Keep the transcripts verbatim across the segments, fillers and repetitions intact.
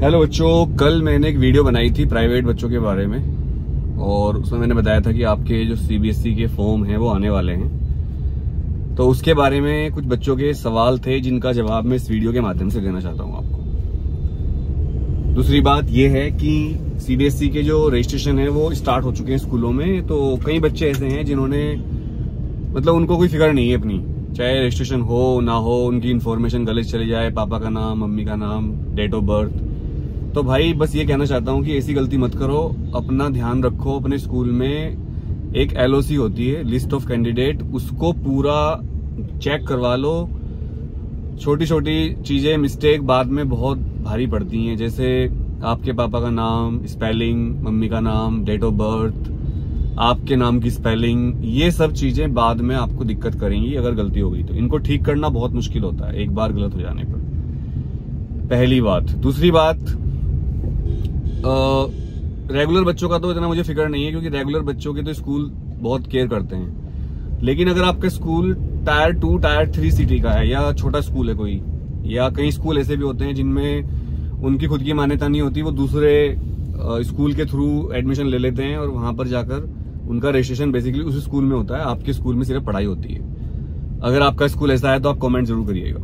Hello बच्चों, कल मैंने एक वीडियो बनाई थी प्राइवेट बच्चों के बारे में और उसमें मैंने बताया था कि आपके जो सीबीएसई के फॉर्म हैं वो आने वाले हैं। तो उसके बारे में कुछ बच्चों के सवाल थे जिनका जवाब मैं इस वीडियो के माध्यम से देना चाहता हूं आपको। दूसरी बात यह है कि सीबीएसई के जो रजिस्ट्रेशन है वो स्टार्ट हो चुके हैं स्कूलों में। तो कई बच्चे ऐसे हैं जिन्होंने मतलब उनको कोई फिक्र नहीं है अपनी, चाहे रजिस्ट्रेशन हो ना हो, उनकी इन्फॉर्मेशन गलत चली जाए, पापा का नाम, मम्मी का नाम, डेट ऑफ बर्थ। तो भाई बस ये कहना चाहता हूँ कि ऐसी गलती मत करो, अपना ध्यान रखो। अपने स्कूल में एक एलओसी होती है, लिस्ट ऑफ कैंडिडेट, उसको पूरा चेक करवा लो। छोटी छोटी चीजें मिस्टेक बाद में बहुत भारी पड़ती हैं, जैसे आपके पापा का नाम, स्पेलिंग, मम्मी का नाम, डेट ऑफ बर्थ, आपके नाम की स्पेलिंग, ये सब चीजें बाद में आपको दिक्कत करेंगी अगर गलती हो गई तो। इनको ठीक करना बहुत मुश्किल होता है एक बार गलत हो जाने पर, पहली बात। दूसरी बात, रेगुलर बच्चों का तो इतना मुझे फिक्र नहीं है क्योंकि रेगुलर बच्चों के तो स्कूल बहुत केयर करते हैं। लेकिन अगर आपका school tier two tier three city का है या छोटा स्कूल है कोई, या कई स्कूल ऐसे भी होते हैं जिनमें उनकी खुद की मान्यता नहीं होती, वो दूसरे स्कूल के थ्रू एडमिशन ले लेते हैं और वहां पर जाकर उनका रजिस्ट्रेशन बेसिकली उस स्कूल में होता है, आपके स्कूल में सिर्फ पढ़ाई होती है। अगर आपका स्कूल ऐसा है तो आप कमेंट जरूर करिएगा।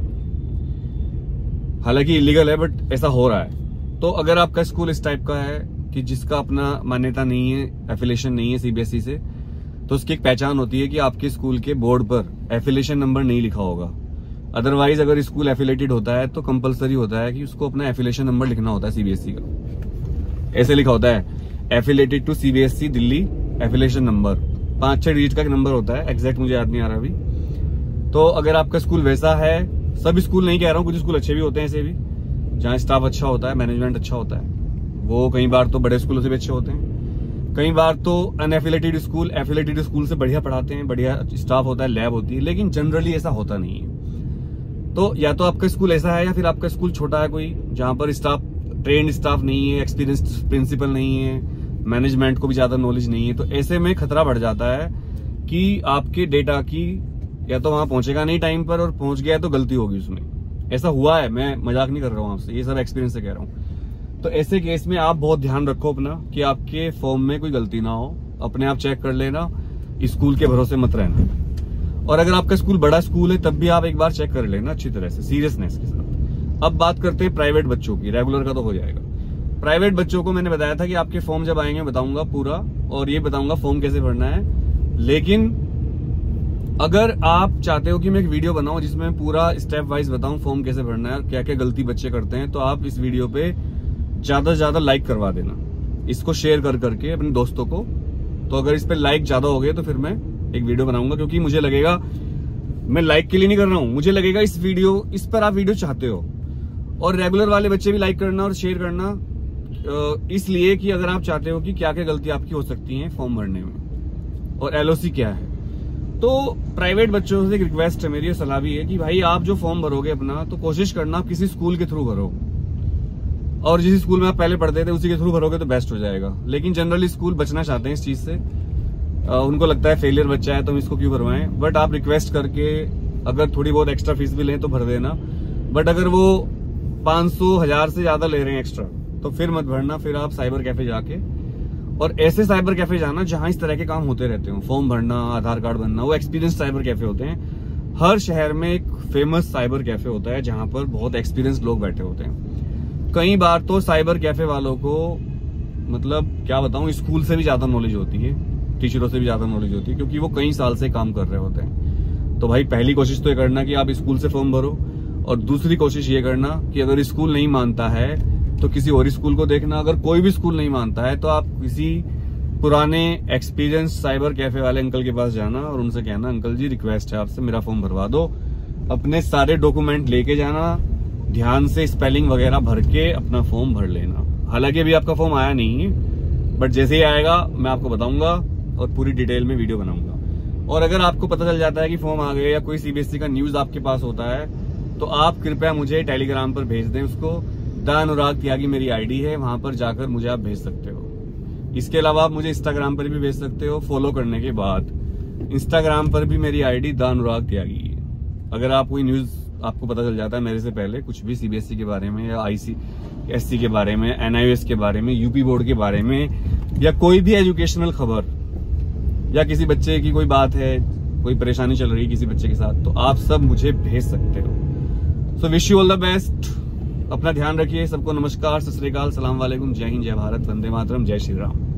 हालांकि इलीगल है बट ऐसा हो रहा है। तो अगर आपका स्कूल इस टाइप का है कि जिसका अपना मान्यता नहीं है, एफिलिएशन नहीं है सीबीएसई से, तो उसकी एक पहचान होती है कि आपके स्कूल के बोर्ड पर एफिलिएशन नंबर नहीं लिखा होगा। अदरवाइज अगर स्कूल एफिलेटेड होता है तो कंपलसरी होता है कि उसको अपना एफिलिएशन नंबर लिखना होता है सीबीएसई का। ऐसे लिखा होता है, affiliated to CBSE Delhi affiliation number, पांच छह डिजिट का नंबर होता है, एग्जैक्ट मुझे याद नहीं आ रहा अभी। तो अगर आपका स्कूल वैसा है, सब स्कूल नहीं कह रहा हूँ, कुछ स्कूल अच्छे भी होते हैं ऐसे भी, जहाँ स्टाफ अच्छा होता है, मैनेजमेंट अच्छा होता है, वो कई बार तो बड़े स्कूलों से भी अच्छे होते हैं। कई बार तो अनएफिलेटेड स्कूल एफिलेटेड स्कूल से बढ़िया पढ़ाते हैं, बढ़िया स्टाफ होता है, लैब होती है, लेकिन जनरली ऐसा होता नहीं है। तो या तो आपका स्कूल ऐसा है या फिर आपका स्कूल छोटा है कोई, जहां पर स्टाफ ट्रेंड स्टाफ नहीं है, एक्सपीरियंस्ड प्रिंसिपल नहीं है, मैनेजमेंट को भी ज्यादा नॉलेज नहीं है। तो ऐसे में खतरा बढ़ जाता है कि आपके डेटा की या तो वहां पहुंचेगा नहीं टाइम पर, और पहुंच गया तो गलती होगी उसमें। ऐसा हुआ है, मैं मजाक नहीं कर रहा हूं आपसे, ये सब एक्सपीरियंस से कह रहा हूं। तो ऐसे केस में आप बहुत ध्यान रखो अपना कि आपके फॉर्म में कोई गलती ना हो, अपने आप चेक कर लेना, स्कूल के भरोसे मत रहना। और अगर आपका स्कूल बड़ा स्कूल है तब भी आप एक बार चेक कर लेना अच्छी तरह से, सीरियसनेस के साथ। अब बात करते हैं प्राइवेट बच्चों की, रेगुलर का तो हो जाएगा। प्राइवेट बच्चों को मैंने बताया था कि आपके फॉर्म जब आएंगे बताऊंगा पूरा, और ये बताऊंगा फॉर्म कैसे भरना है। लेकिन अगर आप चाहते हो कि मैं एक वीडियो बनाऊं जिसमें पूरा स्टेप वाइज बताऊं फॉर्म कैसे भरना है और क्या क्या गलती बच्चे करते हैं, तो आप इस वीडियो पे ज्यादा से ज्यादा लाइक करवा देना, इसको शेयर कर करके अपने दोस्तों को। तो अगर इस पे लाइक ज्यादा हो गए तो फिर मैं एक वीडियो बनाऊंगा, क्योंकि मुझे लगेगा, मैं लाइक के लिए नहीं कर रहा हूं, मुझे लगेगा इस वीडियो इस पर आप वीडियो चाहते हो। और रेगुलर वाले बच्चे भी लाइक करना और शेयर करना, इसलिए कि अगर आप चाहते हो कि क्या क्या गलती आपकी हो सकती है फॉर्म भरने में और एलओसी क्या है। तो प्राइवेट बच्चों से एक रिक्वेस्ट है मेरी, सलाह भी है कि भाई आप जो फॉर्म भरोगे अपना, तो कोशिश करना आप किसी स्कूल के थ्रू भरो, और जिस स्कूल में आप पहले पढ़ते थे उसी के थ्रू भरोगे तो बेस्ट हो जाएगा। लेकिन जनरली स्कूल बचना चाहते हैं इस चीज से, उनको लगता है फेलियर बच्चा है तो हम इसको क्यों भरवाएं। बट आप रिक्वेस्ट करके अगर थोड़ी बहुत एक्स्ट्रा फीस भी लें तो भर देना। बट अगर वो पांच सौ हजार से ज्यादा ले रहे हैं एक्स्ट्रा तो फिर मत भरना, फिर आप साइबर कैफे जाके, और ऐसे साइबर कैफे जाना जहां इस तरह के काम होते रहते हो, फॉर्म भरना, आधार कार्ड बनना, वो एक्सपीरियंस साइबर कैफे होते हैं। हर शहर में एक फेमस साइबर कैफे होता है जहां पर बहुत एक्सपीरियंस लोग बैठे होते हैं। कई बार तो साइबर कैफे वालों को मतलब क्या बताऊं, स्कूल से भी ज्यादा नॉलेज होती है, टीचरों से भी ज्यादा नॉलेज होती है, क्योंकि वो कई साल से काम कर रहे होते हैं। तो भाई पहली कोशिश तो ये करना कि आप स्कूल से फॉर्म भरो, और दूसरी कोशिश ये करना कि अगर स्कूल नहीं मानता है तो किसी और स्कूल को देखना। अगर कोई भी स्कूल नहीं मानता है तो आप किसी पुराने एक्सपीरियंस साइबर कैफे वाले अंकल के पास जाना और उनसे कहना, अंकल जी रिक्वेस्ट है आपसे, मेरा फॉर्म भरवा दो। अपने सारे डॉक्यूमेंट लेके जाना, ध्यान से स्पेलिंग वगैरह भर के अपना फॉर्म भर लेना। हालांकि अभी आपका फॉर्म आया नहीं है, बट जैसे ही आएगा मैं आपको बताऊंगा और पूरी डिटेल में वीडियो बनाऊंगा। और अगर आपको पता चल जाता है कि फॉर्म आ गए या कोई सीबीएसई का न्यूज आपके पास होता है, तो आप कृपया मुझे टेलीग्राम पर भेज दें उसको। द अनुराग त्यागी मेरी आईडी है, वहां पर जाकर मुझे आप भेज सकते हो। इसके अलावा आप मुझे इंस्टाग्राम पर भी भेज सकते हो फॉलो करने के बाद। इंस्टाग्राम पर भी मेरी आईडी द अनुराग त्यागी है। अगर आप कोई न्यूज आपको पता चल जाता है मेरे से पहले कुछ भी सीबीएसई के बारे में या आईसीएसई के बारे में, एनआईओएस के बारे में, यूपी बोर्ड के बारे में, या कोई भी एजुकेशनल खबर, या किसी बच्चे की कोई बात है, कोई परेशानी चल रही है किसी बच्चे के साथ, तो आप सब मुझे भेज सकते हो। So wish you all the best. अपना ध्यान रखिए। सबको नमस्कार, सत श्री अकाल, सलाम वालेकुम, जय हिंद, जय भारत, वंदे मातरम, जय श्री राम।